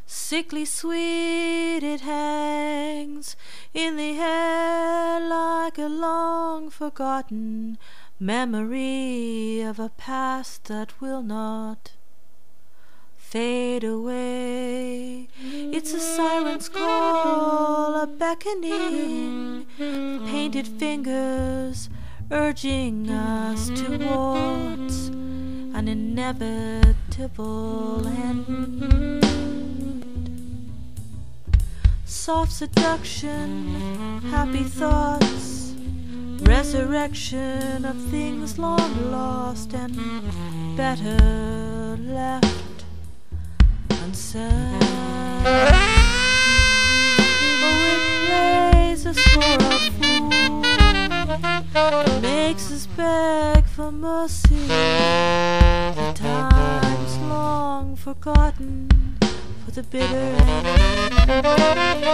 Sickly sweet it hangs in the air like a long-forgotten memory of a past that will not fade away. It's a siren's call, a beckoning, painted fingers urging us towards an inevitable end. Soft seduction, happy thoughts, resurrection of things long lost and better left unsaid. Oh, it plays a score of fools, makes us beg for mercy. The times long forgotten for the bitter end.